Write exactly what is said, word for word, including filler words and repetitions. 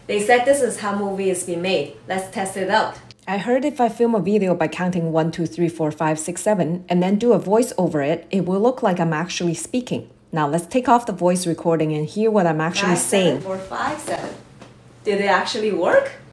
They said this is how movie is being made. Let's test it out. I heard if I film a video by counting one, two, three, four, five, six, seven, and then do a voice over it, it will look like I'm actually speaking. Now let's take off the voice recording and hear what I'm actually Five, saying. Seven, four, five, seven. Did it actually work?